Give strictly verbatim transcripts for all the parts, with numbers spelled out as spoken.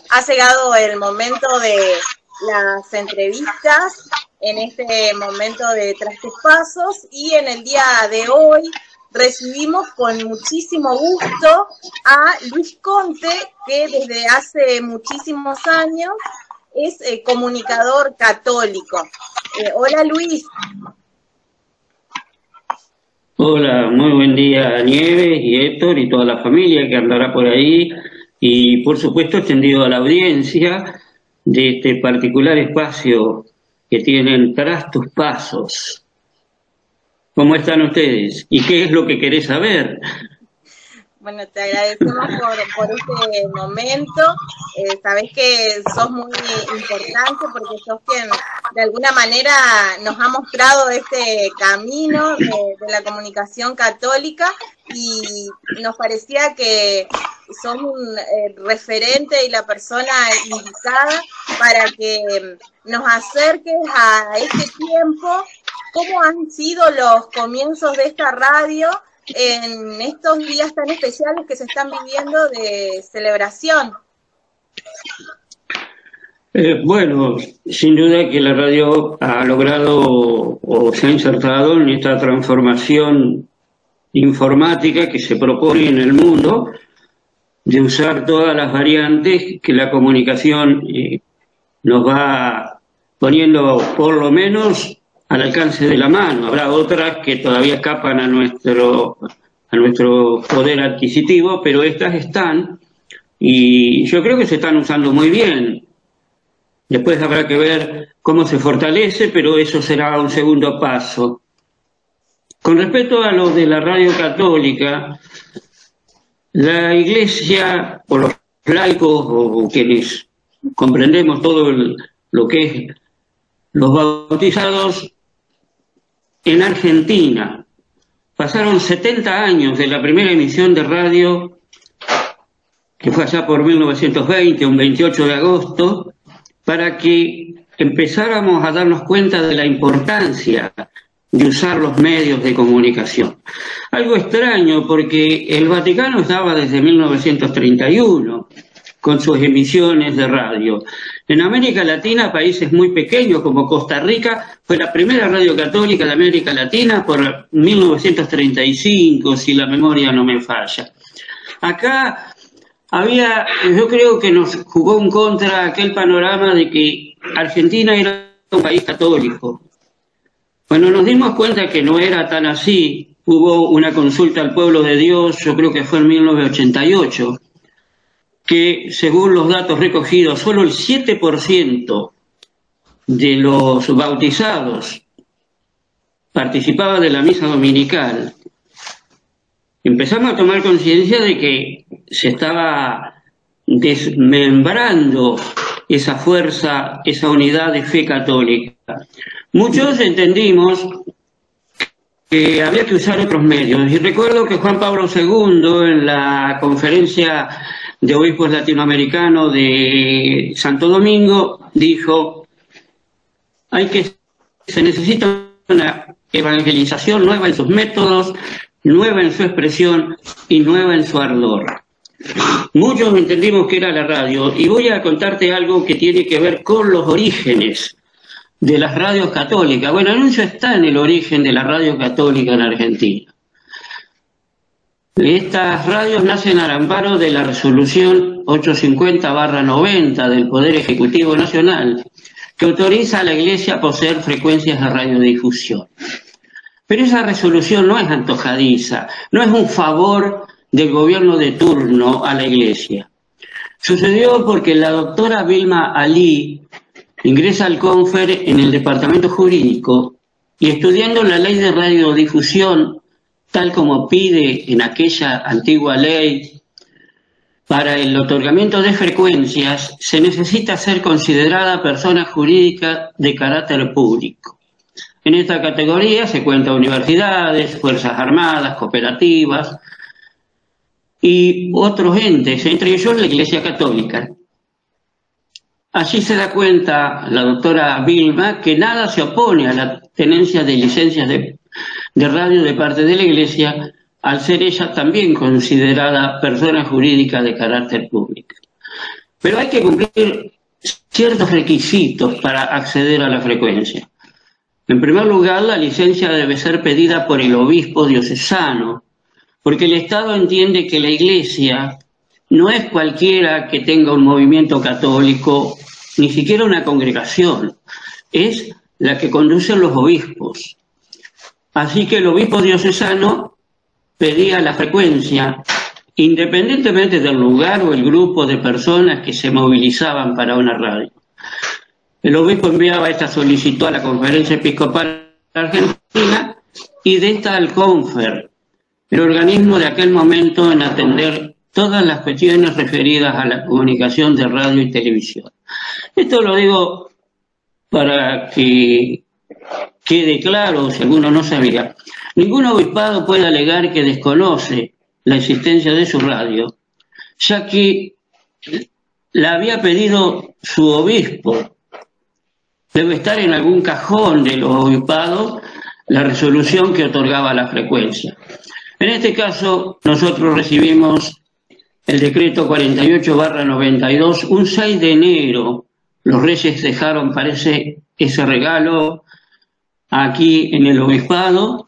ha llegado el momento de las entrevistas, en este momento de Traspasos, y en el día de hoy recibimos con muchísimo gusto a Luis Conte, que desde hace muchísimos años es eh, comunicador católico. Eh, hola Luis. Hola, muy buen día Nieves y Héctor y toda la familia que andará por ahí, y por supuesto extendido a la audiencia de este particular espacio que tienen Tras tus Pasos. ¿Cómo están ustedes? ¿Y qué es lo que querés saber? Bueno, te agradecemos por, por este momento. Eh, sabés que sos muy importante porque sos quien de alguna manera nos ha mostrado este camino de, de la comunicación católica, y nos parecía que sos un eh, referente y la persona indicada para que nos acerques a este tiempo. ¿Cómo han sido los comienzos de esta radio en estos días tan especiales que se están viviendo de celebración? Eh, bueno, sin duda que la radio ha logrado o se ha insertado en esta transformación informática que se propone en el mundo, de usar todas las variantes que la comunicación eh, nos va poniendo por lo menos al alcance de la mano. Habrá otras que todavía escapan a nuestro, a nuestro poder adquisitivo, pero estas están, y yo creo que se están usando muy bien. Después habrá que ver cómo se fortalece, pero eso será un segundo paso. Con respecto a lo de la radio católica, la Iglesia, o los laicos, o quienes comprendemos todo el, lo que es los bautizados, en Argentina pasaron setenta años de la primera emisión de radio, que fue allá por mil novecientos veinte, un veintiocho de agosto, para que empezáramos a darnos cuenta de la importancia de usar los medios de comunicación. Algo extraño, porque el Vaticano estaba desde mil novecientos treinta y uno con sus emisiones de radio. En América Latina, países muy pequeños como Costa Rica, fue la primera radio católica de América Latina por mil novecientos treinta y cinco, si la memoria no me falla. Acá había, yo creo que nos jugó en contra aquel panorama de que Argentina era un país católico. Cuando nos dimos cuenta que no era tan así, hubo una consulta al pueblo de Dios, yo creo que fue en mil novecientos ochenta y ocho, que según los datos recogidos, solo el siete por ciento de los bautizados participaba de la misa dominical. Empezamos a tomar conciencia de que se estaba desmembrando esa fuerza, esa unidad de fe católica. Muchos entendimos que había que usar otros medios, y recuerdo que Juan Pablo segundo, en la conferencia de obispos latinoamericanos de Santo Domingo, dijo: hay que, se necesita una evangelización nueva en sus métodos, nueva en su expresión y nueva en su ardor. Muchos entendimos que era la radio, y voy a contarte algo que tiene que ver con los orígenes de las radios católicas. Bueno, Anuncio está en el origen de la radio católica en Argentina. Estas radios nacen al amparo de la resolución ochocientos cincuenta barra noventa del Poder Ejecutivo Nacional, que autoriza a la Iglesia a poseer frecuencias de radiodifusión. Pero esa resolución no es antojadiza, no es un favor del gobierno de turno a la Iglesia. Sucedió porque la doctora Vilma Ali ingresa al CONFER en el departamento jurídico, y estudiando la ley de radiodifusión, tal como pide en aquella antigua ley, para el otorgamiento de frecuencias se necesita ser considerada persona jurídica de carácter público. En esta categoría se cuentan universidades, fuerzas armadas, cooperativas y otros entes, entre ellos la Iglesia Católica. Allí se da cuenta la doctora Vilma que nada se opone a la tenencia de licencias de, de radio de parte de la Iglesia, al ser ella también considerada persona jurídica de carácter público. pero hay que cumplir ciertos requisitos para acceder a la frecuencia. En primer lugar, la licencia debe ser pedida por el obispo diocesano, porque el Estado entiende que la Iglesia no es cualquiera que tenga un movimiento católico, ni siquiera una congregación, es la que conducen los obispos. Así que el obispo diocesano pedía la frecuencia, independientemente del lugar o el grupo de personas que se movilizaban para una radio. El obispo enviaba esta solicitud a la Conferencia Episcopal Argentina y de esta al CONFER, el organismo de aquel momento en atender todas las cuestiones referidas a la comunicación de radio y televisión. Esto lo digo para que quede claro, si alguno no sabía. Ningún obispado puede alegar que desconoce la existencia de su radio, ya que la había pedido su obispo. Debe estar en algún cajón de los obispados la resolución que otorgaba la frecuencia. En este caso, nosotros recibimos el decreto cuarenta y ocho barra noventa y dos, un seis de enero. Los reyes dejaron, parece, ese regalo aquí en el obispado,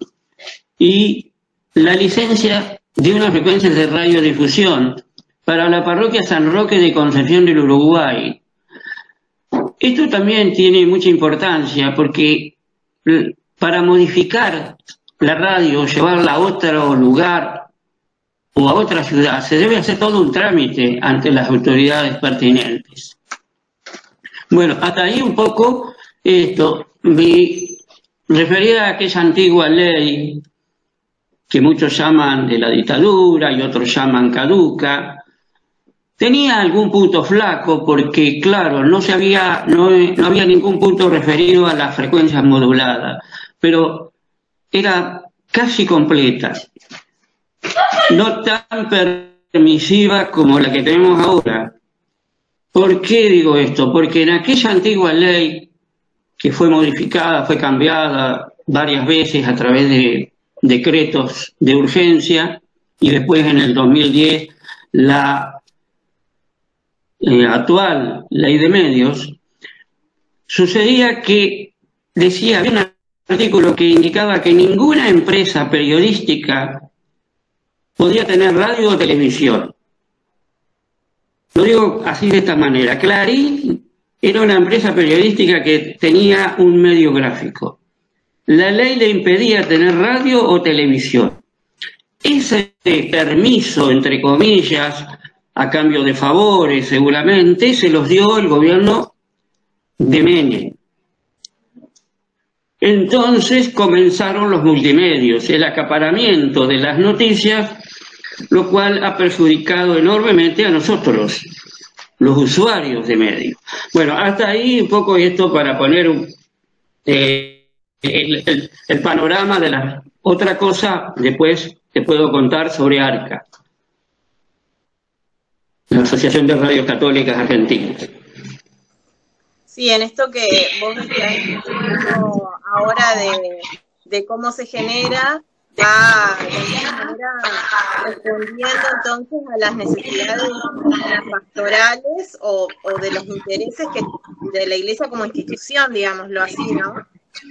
y la licencia de una frecuencia de radiodifusión para la parroquia San Roque de Concepción del Uruguay. Esto también tiene mucha importancia porque para modificar la radio, llevarla a otro lugar o a otra ciudad, se debe hacer todo un trámite ante las autoridades pertinentes. Bueno, hasta ahí un poco esto. Me refería a aquella antigua ley que muchos llaman de la dictadura y otros llaman caduca. Tenía algún punto flaco porque, claro, no, se había, no, no había ningún punto referido a las frecuencias moduladas, pero era casi completa, no tan permisiva como la que tenemos ahora. ¿Por qué digo esto? Porque en aquella antigua ley, que fue modificada, fue cambiada varias veces a través de decretos de urgencia, y después en el dos mil diez la eh, actual ley de medios, sucedía que decía, había un artículo que indicaba que ninguna empresa periodística podía tener radio o televisión. Lo digo así de esta manera. Clarín era una empresa periodística que tenía un medio gráfico. La ley le impedía tener radio o televisión. Ese permiso, entre comillas, a cambio de favores seguramente, se los dio el gobierno de Menem. Entonces comenzaron los multimedios, el acaparamiento de las noticias, lo cual ha perjudicado enormemente a nosotros, los usuarios de medios. Bueno, hasta ahí un poco esto para poner un, eh, el, el, el panorama de la otra cosa. Después te puedo contar sobre ARCA, la Asociación de Radios Católicas Argentinas. Sí, en esto que vos decías ahora de, de cómo se genera, va de alguna manera respondiendo entonces a las necesidades pastorales o, o de los intereses que de la Iglesia como institución, digámoslo así, ¿no?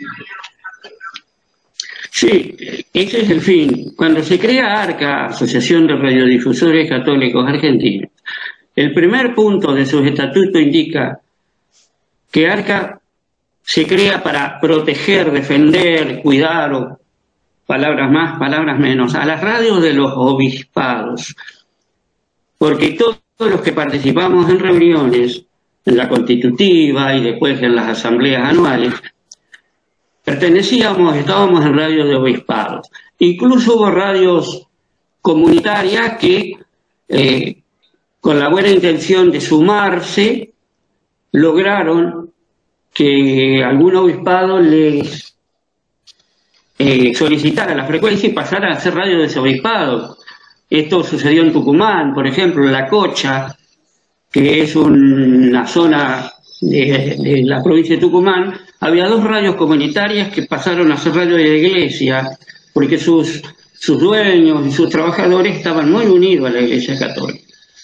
Sí, ese es el fin. Cuando se crea ARCA, Asociación de Radiodifusores Católicos Argentinos, el primer punto de sus estatutos indica que ARCA se crea para proteger, defender, cuidar, o palabras más, palabras menos, a las radios de los obispados. Porque todos los que participamos en reuniones, en la constitutiva y después en las asambleas anuales, pertenecíamos, estábamos en radios de obispados. Incluso hubo radios comunitarias que, eh, con la buena intención de sumarse, lograron que algún obispado les eh, solicitara la frecuencia y pasara a hacer radio de ese obispado. Esto sucedió en Tucumán, por ejemplo, en La Cocha, que es un, una zona de, de la provincia de Tucumán. Había dos radios comunitarias que pasaron a ser radio de la iglesia, porque sus, sus dueños y sus trabajadores estaban muy unidos a la Iglesia Católica.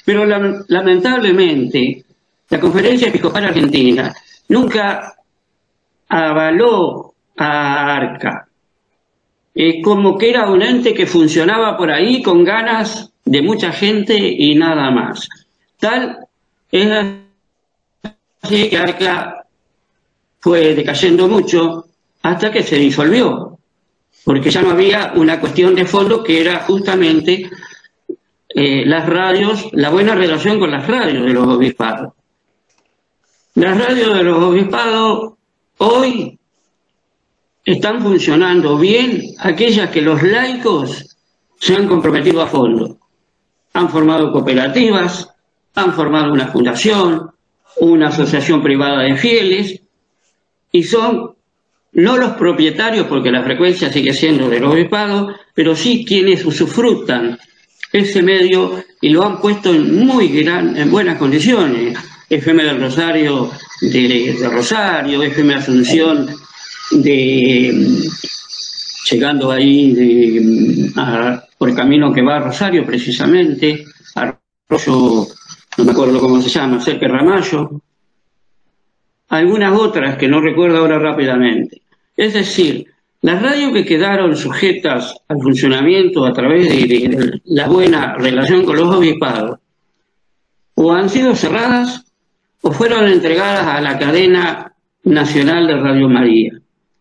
Pero la, lamentablemente la Conferencia Episcopal Argentina nunca avaló a ARCA. Es como que era un ente que funcionaba por ahí con ganas de mucha gente y nada más. Tal es así que ARCA fue decayendo mucho hasta que se disolvió, porque ya no había una cuestión de fondo que era justamente eh, las radios, la buena relación con las radios de los obispados. Las radios de los obispados hoy están funcionando bien aquellas que los laicos se han comprometido a fondo. Han formado cooperativas, han formado una fundación, una asociación privada de fieles, y son no los propietarios, porque la frecuencia sigue siendo del obispado, pero sí quienes usufructan ese medio y lo han puesto en muy gran, en buenas condiciones. F M del Rosario de, de Rosario, F M Asunción de llegando ahí de, a, por el camino que va a Rosario precisamente, Arroyo, no me acuerdo cómo se llama, cerca de Ramallo, algunas otras que no recuerdo ahora rápidamente. Es decir, las radios que quedaron sujetas al funcionamiento a través de, de, de la buena relación con los obispados, o han sido cerradas o fueron entregadas a la cadena nacional de Radio María.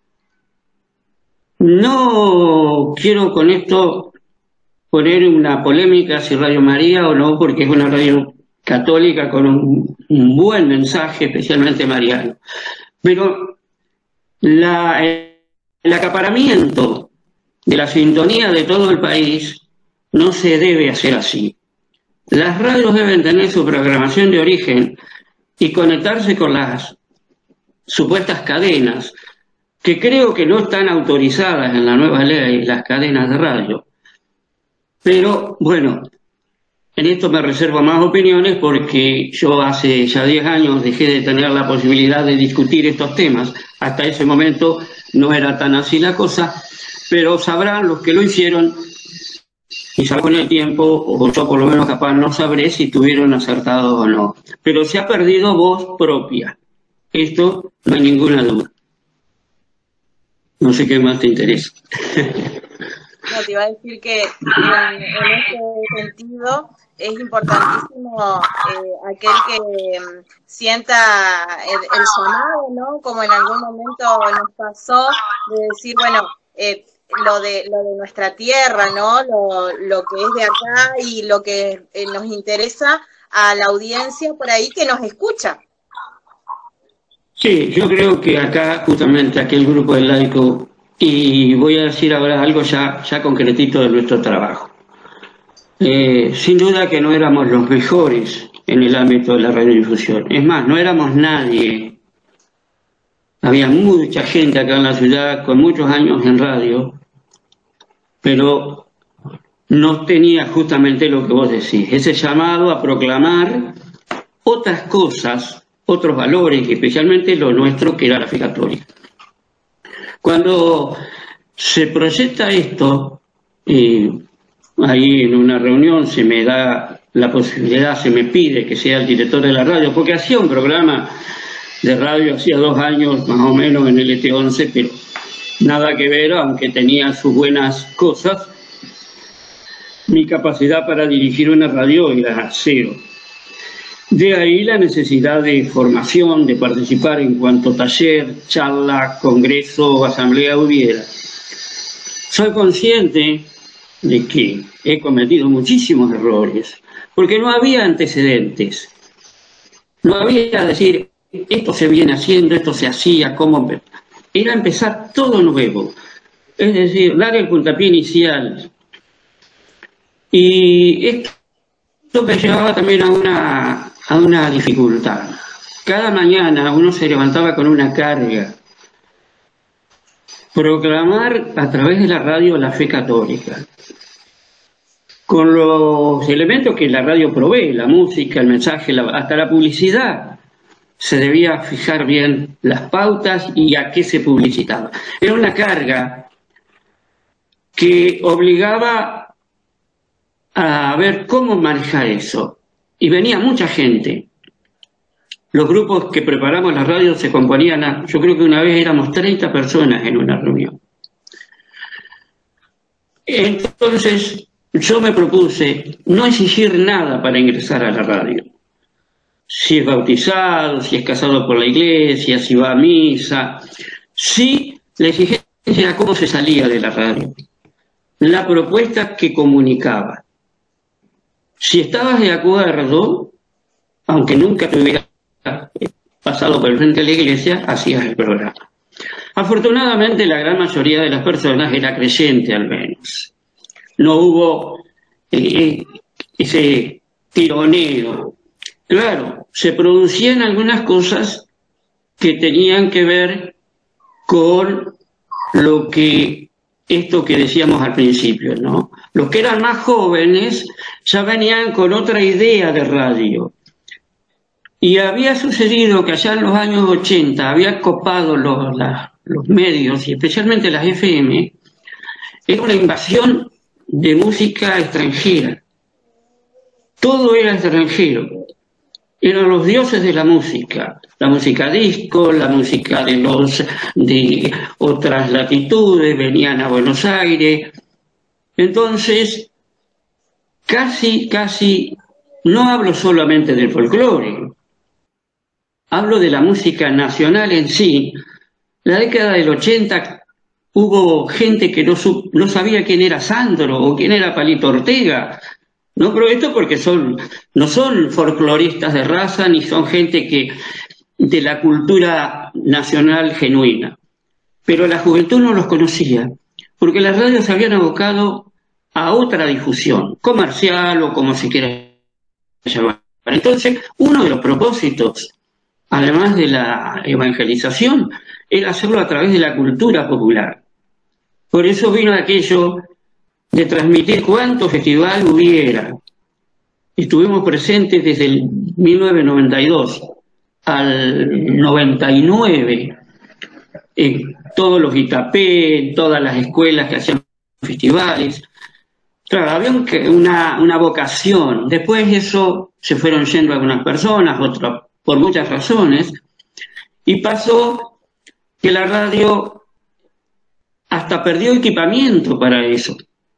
No quiero con esto poner una polémica si Radio María o no, porque es una radio católica con un, un buen mensaje, especialmente mariano. Pero la, el acaparamiento de la sintonía de todo el país no se debe hacer así. Las radios deben tener su programación de origen y conectarse con las supuestas cadenas, que creo que no están autorizadas en la nueva ley, las cadenas de radio. Pero, bueno, en esto me reservo más opiniones porque yo hace ya diez años dejé de tener la posibilidad de discutir estos temas. Hasta ese momento no era tan así la cosa, pero sabrán los que lo hicieron, y ya con el tiempo, o yo por lo menos capaz no sabré si estuvieron acertados o no. Pero se ha perdido voz propia. Esto no hay ninguna duda. No sé qué más te interesa. No, te iba a decir que en, en este sentido es importantísimo eh, aquel que um, sienta el, el llamado, ¿no? Como en algún momento nos pasó, de decir, bueno, eh, lo de lo de nuestra tierra, ¿no? Lo, lo que es de acá y lo que eh, nos interesa a la audiencia por ahí que nos escucha. Sí, yo creo que acá justamente aquel grupo de laicos, y voy a decir ahora algo ya, ya concretito de nuestro trabajo. Eh, sin duda que no éramos los mejores en el ámbito de la radiodifusión. Es más, no éramos nadie. Había mucha gente acá en la ciudad con muchos años en radio, pero no tenía justamente lo que vos decís, ese llamado a proclamar otras cosas, otros valores, y especialmente lo nuestro, que era la fe católica. Cuando se proyecta esto, eh, ahí en una reunión se me da la posibilidad, se me pide que sea el director de la radio, porque hacía un programa de radio, hacía dos años más o menos en el L T once, pero nada que ver, aunque tenía sus buenas cosas. Mi capacidad para dirigir una radio era cero. De ahí la necesidad de formación, de participar en cuanto taller, charla, congreso o asamblea hubiera. Soy consciente de que he cometido muchísimos errores, porque no había antecedentes. No había decir, esto se viene haciendo, esto se hacía, cómo... Era empezar todo nuevo. Es decir, dar el puntapié inicial. Y esto me llevaba también a una... a una dificultad. Cada mañana uno se levantaba con una carga. Proclamar a través de la radio la fe católica. Con los elementos que la radio provee, la música, el mensaje, la, hasta la publicidad, se debía fijar bien las pautas y a qué se publicitaba. Era una carga que obligaba a ver cómo manejar eso. y venía mucha gente. Los grupos que preparamos la radio se componían, a, yo creo que una vez éramos treinta personas en una reunión. Entonces, yo me propuse no exigir nada para ingresar a la radio. Si es bautizado, si es casado por la iglesia, si va a misa. Sí, la exigencia era cómo se salía de la radio. La propuesta que comunicaba. Si estabas de acuerdo, aunque nunca te hubiera pasado por el frente de la iglesia, hacías el programa. Afortunadamente, la gran mayoría de las personas era creyente, al menos. No hubo eh, ese tironeo. Claro, se producían algunas cosas que tenían que ver con lo que, esto que decíamos al principio, ¿no? Los que eran más jóvenes ya venían con otra idea de radio. Y había sucedido que allá en los años ochenta había copado los, la, los medios, y especialmente las F M, era una invasión de música extranjera. Todo era extranjero. Eran los dioses de la música, la música disco, la música de los de otras latitudes, venían a Buenos Aires. Entonces, casi, casi, no hablo solamente del folclore, hablo de la música nacional en sí. La década del ochenta hubo gente que no, no sabía quién era Sandro o quién era Palito Ortega. No, pero esto porque son, no son folcloristas de raza, ni son gente que de la cultura nacional genuina. Pero la juventud no los conocía, porque las radios se habían abocado a otra difusión, comercial o como se quiera llamar. Entonces, uno de los propósitos, además de la evangelización, era hacerlo a través de la cultura popular. Por eso vino aquello de transmitir cuánto festival hubiera. Estuvimos presentes desde el mil novecientos noventa y dos al noventa y nueve en todos los I T A P, en todas las escuelas que hacían festivales. Claro, había un, una, una vocación. Después de eso se fueron yendo algunas personas, otras por muchas razones, y pasó que la radio hasta perdió equipamiento para eso.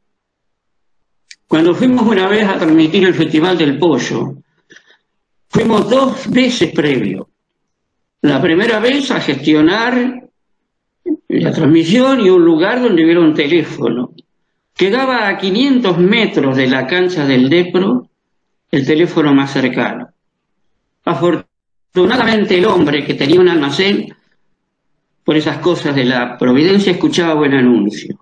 Cuando fuimos una vez a transmitir el Festival del Pollo, fuimos dos veces previo. La primera vez a gestionar la transmisión y un lugar donde hubiera un teléfono. Quedaba a quinientos metros de la cancha del Depro el teléfono más cercano. Afortunadamente el hombre que tenía un almacén, por esas cosas de la providencia, escuchaba buen anuncio.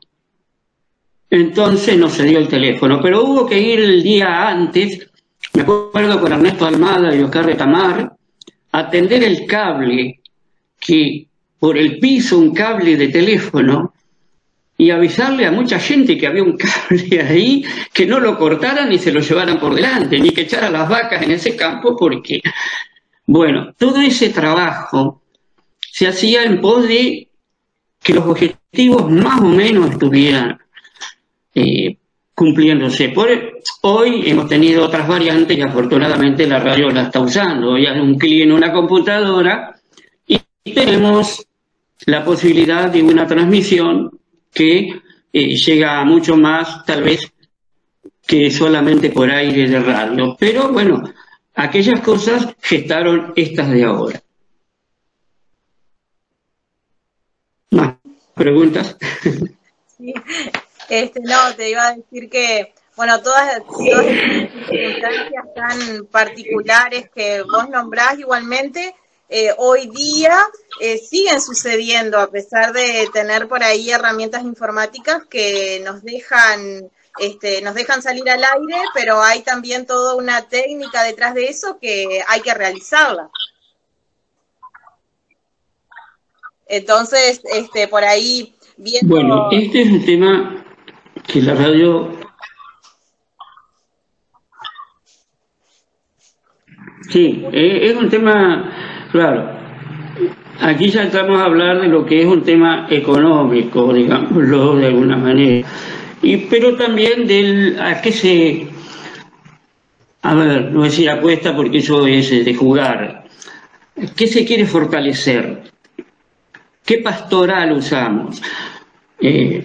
Entonces no se dio el teléfono, pero hubo que ir el día antes, me acuerdo con Ernesto Almada y Oscar Retamar, a tender el cable, que por el piso un cable de teléfono, y avisarle a mucha gente que había un cable ahí, que no lo cortaran ni se lo llevaran por delante, ni que echaran las vacas en ese campo, porque, bueno, todo ese trabajo se hacía en pos de que los objetivos más o menos estuvieran eh, cumpliéndose. Por hoy hemos tenido otras variantes y afortunadamente la radio la está usando. Hoy hay un clic en una computadora y tenemos la posibilidad de una transmisión que eh, llega a mucho más, tal vez, que solamente por aire de radio. Pero bueno, aquellas cosas gestaron estas de ahora. ¿Más preguntas? Sí. Este, no, te iba a decir que, bueno, todas, todas estas circunstancias tan particulares que vos nombrás igualmente, eh, hoy día eh, siguen sucediendo, a pesar de tener por ahí herramientas informáticas que nos dejan, este, nos dejan salir al aire, pero hay también toda una técnica detrás de eso que hay que realizarla. Entonces, este, por ahí viendo... Bueno, este es un tema que la radio... Sí, es un tema, claro, aquí ya estamos a hablar de lo que es un tema económico, digámoslo de alguna manera, y, pero también del, a qué se, a ver, no decir apuesta porque eso es de jugar. ¿Qué se quiere fortalecer? ¿Qué pastoral usamos? Eh,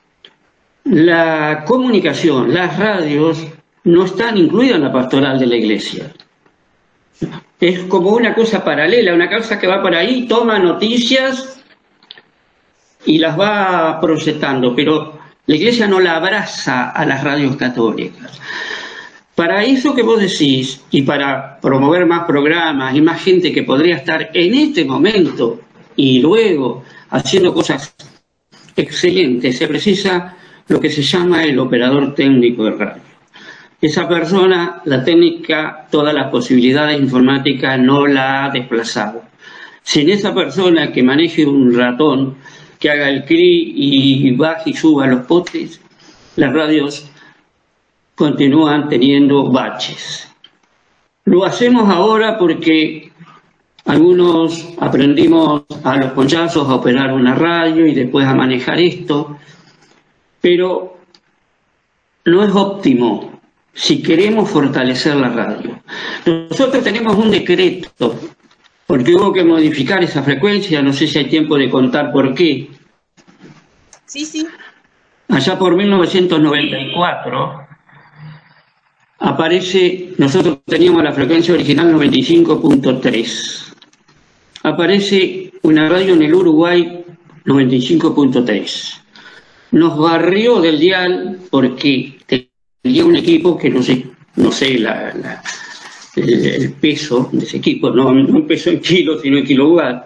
la comunicación, las radios, no están incluidas en la pastoral de la iglesia. Es como una cosa paralela, una cosa que va por ahí, toma noticias y las va proyectando, pero la iglesia no la abraza a las radios católicas. Para eso que vos decís, y para promover más programas y más gente que podría estar en este momento y luego haciendo cosas excelentes, se precisa lo que se llama el operador técnico de radio. Esa persona, la técnica, todas las posibilidades informáticas no la ha desplazado. Sin esa persona que maneje un ratón, que haga el cri y baje y suba los potes, las radios continúan teniendo baches. Lo hacemos ahora porque algunos aprendimos a los ponchazos a operar una radio y después a manejar esto, pero no es óptimo si queremos fortalecer la radio. Nosotros tenemos un decreto, porque hubo que modificar esa frecuencia, no sé si hay tiempo de contar por qué. Sí, sí. Allá por mil novecientos noventa y cuatro aparece, nosotros teníamos la frecuencia original noventa y cinco punto tres. Aparece una radio en el Uruguay noventa y cinco punto tres. Nos barrió del dial porque tenía un equipo que no sé, no sé la, la, el, el peso de ese equipo, no, no peso en kilos, sino en kilowatt.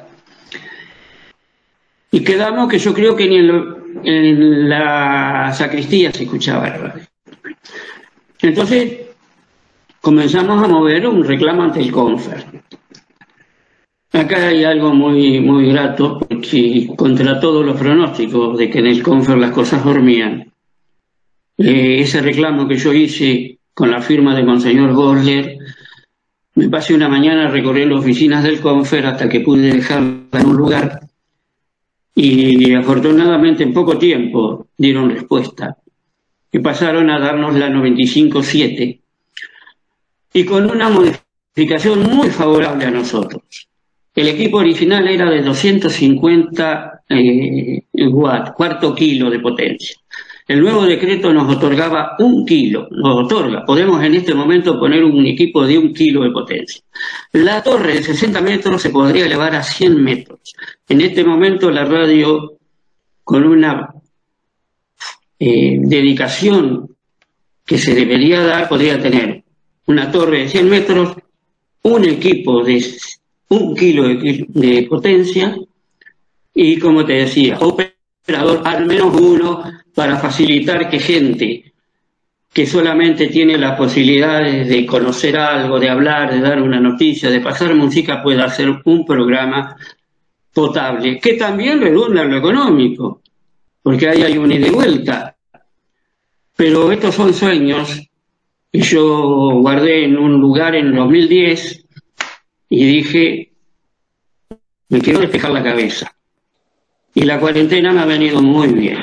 Y quedamos que yo creo que ni en, en la sacristía se escuchaba la radio. Entonces comenzamos a mover un reclamo ante el Confer. Acá hay algo muy, muy grato, porque contra todos los pronósticos de que en el Confer las cosas dormían, eh, ese reclamo que yo hice con la firma de Monseñor Gosler, me pasé una mañana a recorrer las oficinas del Confer hasta que pude dejarla en un lugar, y afortunadamente en poco tiempo dieron respuesta, y pasaron a darnos la noventa y cinco punto siete, y con una modificación muy favorable a nosotros. El equipo original era de doscientos cincuenta eh, watts, cuarto kilo de potencia. El nuevo decreto nos otorgaba un kilo, nos otorga, podemos en este momento poner un equipo de un kilo de potencia. La torre de sesenta metros se podría elevar a cien metros. En este momento la radio, con una eh, dedicación que se debería dar, podría tener una torre de cien metros, un equipo de un kilo de, de potencia y, como te decía, operador al menos uno para facilitar que gente que solamente tiene las posibilidades de conocer algo, de hablar, de dar una noticia, de pasar música, pueda hacer un programa potable, que también redunda en lo económico, porque ahí hay una ida y vuelta. Pero estos son sueños que yo guardé en un lugar en dos mil diez y dije, me quiero despejar la cabeza. Y la cuarentena me ha venido muy bien.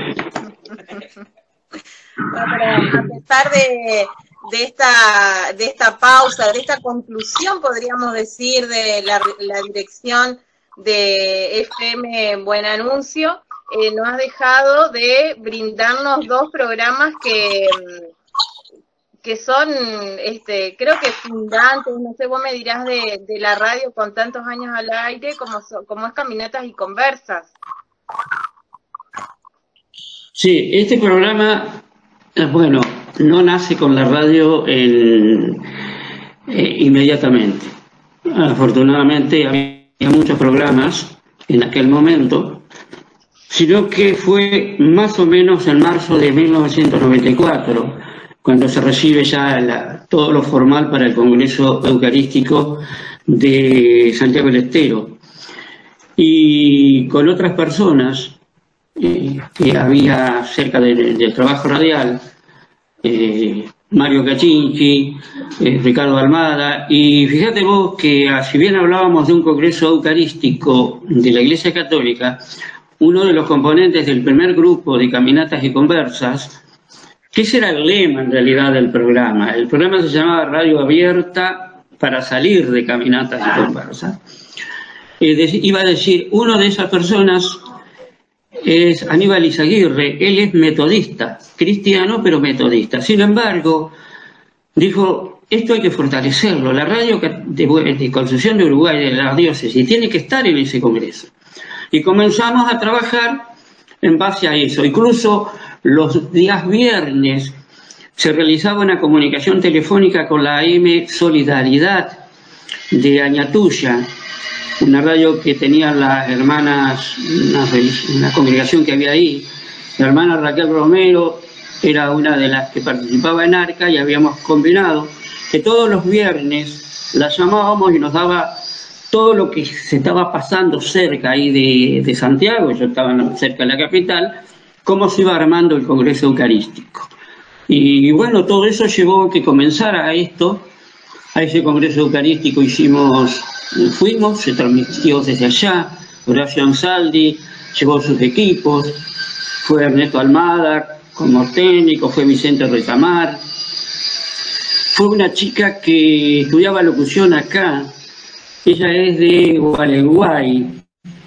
Pero a pesar de, de, esta, de esta pausa, de esta conclusión, podríamos decir, de la, la dirección de F M Buen Anuncio, eh, nos has dejado de brindarnos dos programas que... que son, este, creo que fundantes, no sé, vos me dirás de, de la radio con tantos años al aire, como, so, como es Caminatas y Conversas. Sí, este programa, bueno, no nace con la radio en, eh, inmediatamente. Afortunadamente había muchos programas en aquel momento, sino que fue más o menos en marzo de mil novecientos noventa y cuatro, cuando se recibe ya la, todo lo formal para el Congreso Eucarístico de Santiago del Estero. Y con otras personas eh, que había cerca de, de, del trabajo radial, eh, Mario Cachinchi, eh, Ricardo Almada, y fíjate vos que si bien hablábamos de un Congreso Eucarístico de la Iglesia Católica, uno de los componentes del primer grupo de Caminatas y Conversas que ese era el lema en realidad del programa. El programa se llamaba Radio Abierta para salir de caminatas y conversas. Eh, iba a decir, una de esas personas es Aníbal Izaguirre. Él es metodista, cristiano pero metodista. Sin embargo, dijo, esto hay que fortalecerlo. La radio de, de Concepción de Uruguay, de la diócesis, tiene que estar en ese congreso. Y comenzamos a trabajar en base a eso. Incluso los días viernes se realizaba una comunicación telefónica con la A M Solidaridad de Añatuya, una radio que tenían las hermanas, una, una congregación que había ahí. La hermana Raquel Romero era una de las que participaba en ARCA y habíamos combinado que todos los viernes la llamábamos y nos daba todo lo que se estaba pasando cerca ahí de, de Santiago, yo estaba cerca de la capital, cómo se iba armando el Congreso Eucarístico. Y bueno, todo eso llevó a que comenzara esto, a ese Congreso Eucarístico hicimos, fuimos, se transmitió desde allá, Horacio Ansaldi llevó sus equipos, fue Ernesto Almada como técnico, fue Vicente Retamar, fue una chica que estudiaba locución acá, ella es de Gualeguay,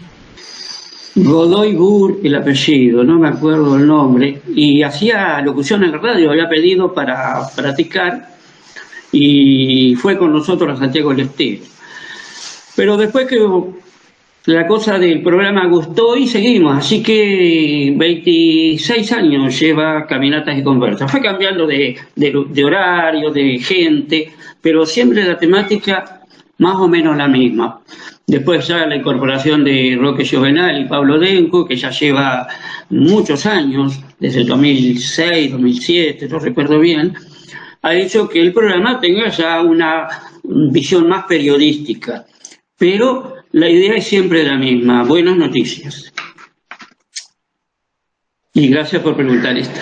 Godoy Bur, el apellido, no me acuerdo el nombre, y hacía locución en la radio, había pedido para practicar, y fue con nosotros a Santiago del Estero. Pero después que la cosa del programa gustó y seguimos, así que veintiséis años lleva Caminatas y Conversas. Fue cambiando de, de, de horario, de gente, pero siempre la temática más o menos la misma. Después ya la incorporación de Roque Giovenal y Pablo Denco, que ya lleva muchos años, desde el dos mil seis, dos mil siete, no recuerdo bien, ha hecho que el programa tenga ya una visión más periodística. Pero la idea es siempre la misma, buenas noticias. Y gracias por preguntar esto.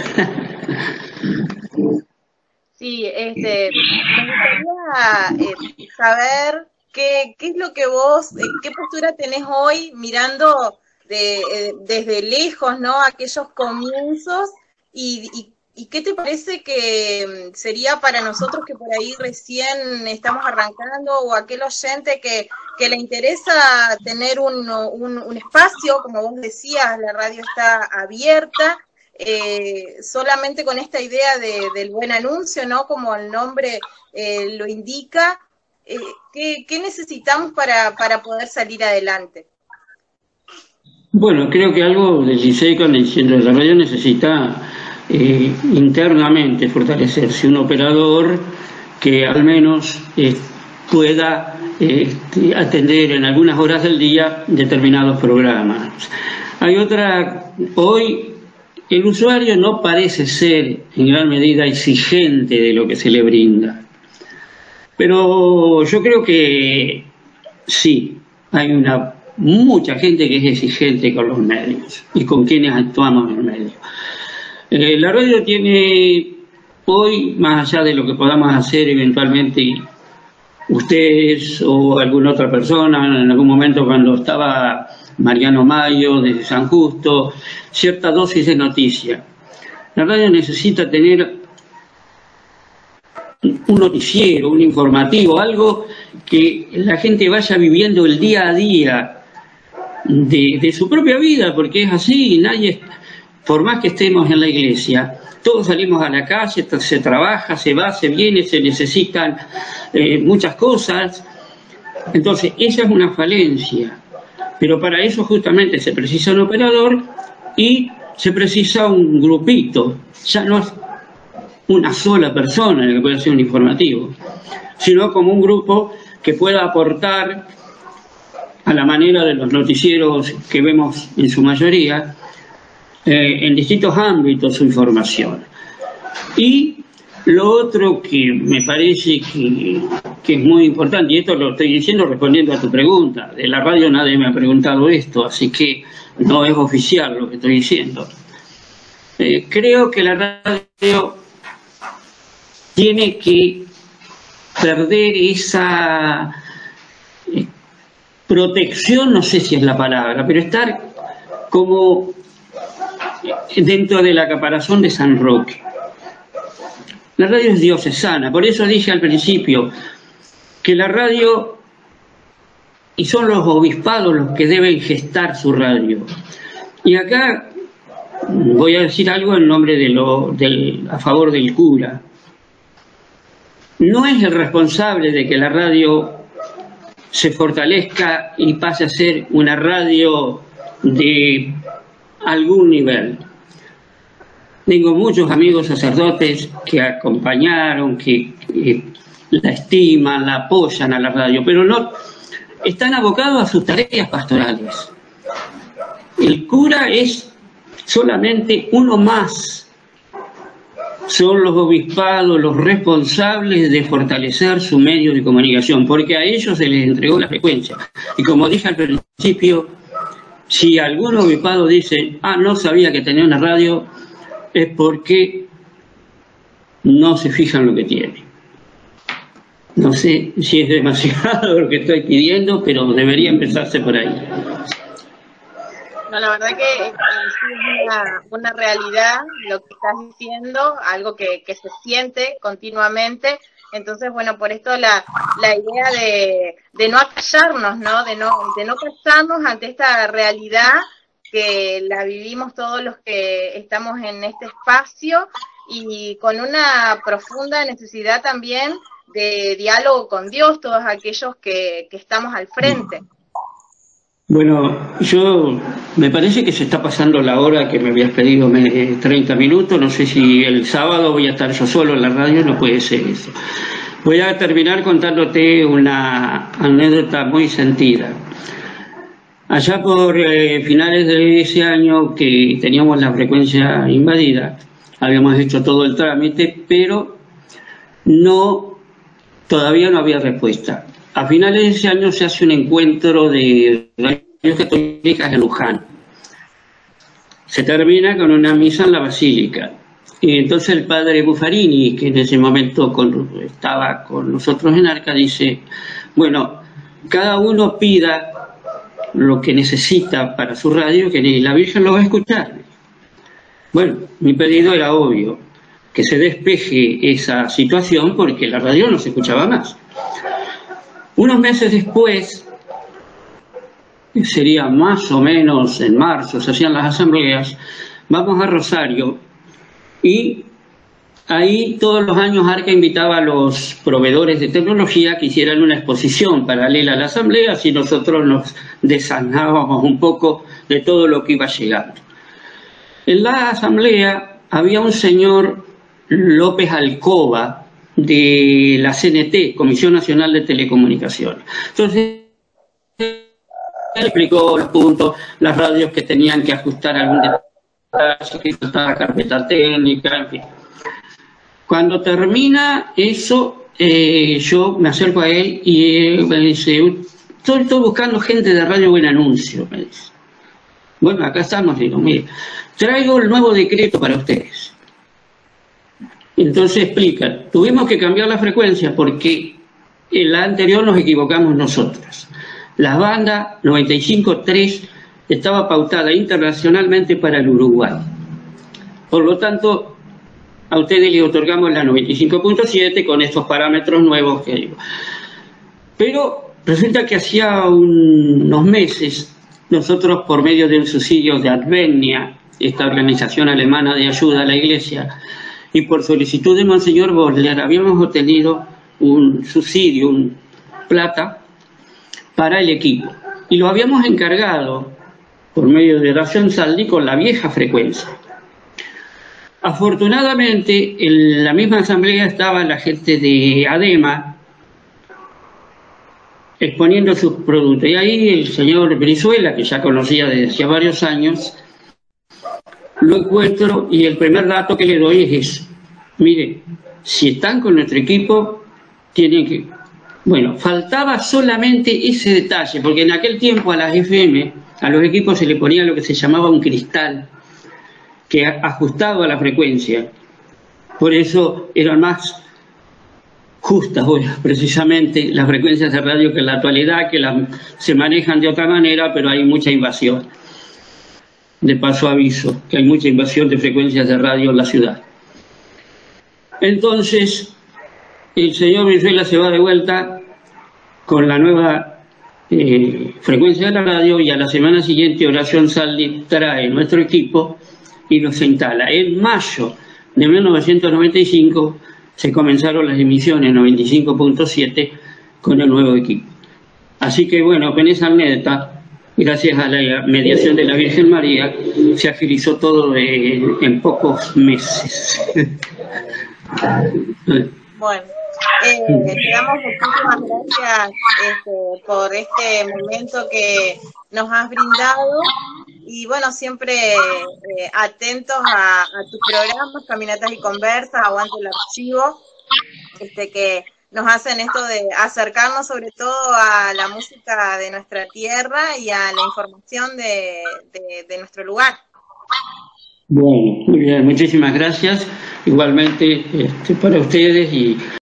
Sí, este, me gustaría eh, saber qué, qué es lo que vos, eh, qué postura tenés hoy mirando de, eh, desde lejos, ¿no? Aquellos comienzos y, y ¿Y qué te parece que sería para nosotros que por ahí recién estamos arrancando o aquel oyente que, que le interesa tener un, un, un espacio, como vos decías, la radio está abierta, eh, solamente con esta idea de, del buen anuncio, ¿no? Como el nombre eh, lo indica, eh, ¿qué, qué necesitamos para, para poder salir adelante? Bueno, creo que algo del GISECA, el Centro de la Radio, necesita Eh, internamente fortalecerse, un operador que al menos eh, pueda eh, atender en algunas horas del día determinados programas. Hay otra, hoy el usuario no parece ser en gran medida exigente de lo que se le brinda, pero yo creo que sí, hay una mucha gente que es exigente con los medios y con quienes actuamos en el medio. Eh, la radio tiene hoy, más allá de lo que podamos hacer eventualmente ustedes o alguna otra persona, en algún momento cuando estaba Mariano Mayo desde San Justo, cierta dosis de noticia. La radio necesita tener un noticiero, un informativo, algo que la gente vaya viviendo el día a día de, de su propia vida, porque es así, nadie... Por más que estemos en la iglesia, todos salimos a la calle, se trabaja, se va, se viene, se necesitan eh, muchas cosas. Entonces, esa es una falencia. Pero para eso justamente se precisa un operador y se precisa un grupito. Ya no es una sola persona la que puede hacer un informativo, sino como un grupo que pueda aportar a la manera de los noticieros que vemos en su mayoría, Eh, en distintos ámbitos su información. Y lo otro que me parece que, que es muy importante, y esto lo estoy diciendo respondiendo a tu pregunta, de la radio nadie me ha preguntado esto, así que no es oficial lo que estoy diciendo. Eh, creo que la radio tiene que perder esa eh, protección, no sé si es la palabra, pero estar como dentro de la caparazón de San Roque. La radio es diocesana, por eso dije al principio que la radio, y son los obispados los que deben gestar su radio. Y acá voy a decir algo en nombre de lo, del, a favor del cura. No es el responsable de que la radio se fortalezca y pase a ser una radio de algún nivel. Tengo muchos amigos sacerdotes que acompañaron, que, que la estiman, la apoyan a la radio, pero no están abocados a sus tareas pastorales. El cura es solamente uno más. Son los obispados los responsables de fortalecer su medio de comunicación, porque a ellos se les entregó la frecuencia. Y como dije al principio, si algún obispado dice, ah, no sabía que tenía una radio, es porque no se fija en lo que tiene. No sé si es demasiado lo que estoy pidiendo, pero debería empezarse por ahí. No, la verdad que es una, una realidad lo que estás diciendo, algo que, que se siente continuamente. Entonces, bueno, por esto la, la idea de, de no acallarnos, ¿no? De no, de no callarnos ante esta realidad que la vivimos todos los que estamos en este espacio, y con una profunda necesidad también de diálogo con Dios, todos aquellos que, que estamos al frente. Bueno, yo me parece que se está pasando la hora que me habías pedido, treinta minutos, no sé si el sábado voy a estar yo solo en la radio, no puede ser eso. Voy a terminar contándote una anécdota muy sentida. Allá por eh, finales de ese año que teníamos la frecuencia invadida, habíamos hecho todo el trámite, pero no, todavía no había respuesta. A finales de ese año se hace un encuentro de radios católicas en Luján. Se termina con una misa en la basílica. Y entonces el padre Buffarini, que en ese momento con, estaba con nosotros en Arca, dice, bueno, cada uno pida lo que necesita para su radio, que la Virgen lo va a escuchar. Bueno, mi pedido era obvio, que se despeje esa situación porque la radio no se escuchaba más. Unos meses después, sería más o menos en marzo, se hacían las asambleas, vamos a Rosario y ahí todos los años Arca invitaba a los proveedores de tecnología que hicieran una exposición paralela a la asamblea y nosotros nos desanábamos un poco de todo lo que iba llegando. En la asamblea había un señor López Alcoba, de la C N T, Comisión Nacional de Telecomunicaciones. Entonces, él explicó los puntos, las radios que tenían que ajustar algún detalle, que faltaba carpeta técnica, en fin. Cuando termina eso, eh, yo me acerco a él y él me dice, estoy, estoy buscando gente de Radio Buen Anuncio, me dice. Bueno, acá estamos, digo, mire, traigo el nuevo decreto para ustedes. Entonces explica, tuvimos que cambiar la frecuencia porque en la anterior nos equivocamos nosotros. La banda noventa y cinco punto tres estaba pautada internacionalmente para el Uruguay. Por lo tanto, a ustedes les otorgamos la noventa y cinco punto siete con estos parámetros nuevos que digo. Pero resulta que hacía un, unos meses, nosotros por medio de un subsidio de Advenia, esta organización alemana de ayuda a la Iglesia, y por solicitud de Monseñor Bosler habíamos obtenido un subsidio, un plata, para el equipo. Y lo habíamos encargado por medio de Ración Saldi con la vieja frecuencia. Afortunadamente, en la misma asamblea estaba la gente de ADEMA exponiendo sus productos. Y ahí el señor Brizuela, que ya conocía desde hacía varios años, lo encuentro y el primer dato que le doy es eso. Mire, si están con nuestro equipo, tienen que... Bueno, faltaba solamente ese detalle, porque en aquel tiempo a las F M, a los equipos se le ponía lo que se llamaba un cristal, que ajustaba la frecuencia. Por eso eran más justas, bueno, precisamente las frecuencias de radio que en la actualidad, que las, se manejan de otra manera, pero hay mucha invasión. De paso aviso que hay mucha invasión de frecuencias de radio en la ciudad. Entonces, el señor Brizuela se va de vuelta con la nueva eh, frecuencia de la radio, y a la semana siguiente Horacio Ansaldi trae nuestro equipo y los instala. En mayo de mil novecientos noventa y cinco se comenzaron las emisiones noventa y cinco punto siete con el nuevo equipo. Así que bueno, con esa anécdota, gracias a la mediación de la Virgen María, se agilizó todo en, en pocos meses. Bueno, eh, te damos muchísimas gracias este, por este momento que nos has brindado, y bueno, siempre eh, atentos a, a tus programas, Caminatas y Conversas, Aguante el Archivo, este, que nos hacen esto de acercarnos sobre todo a la música de nuestra tierra y a la información de, de, de nuestro lugar. Bueno, muy bien, muchísimas gracias. Igualmente este, para ustedes y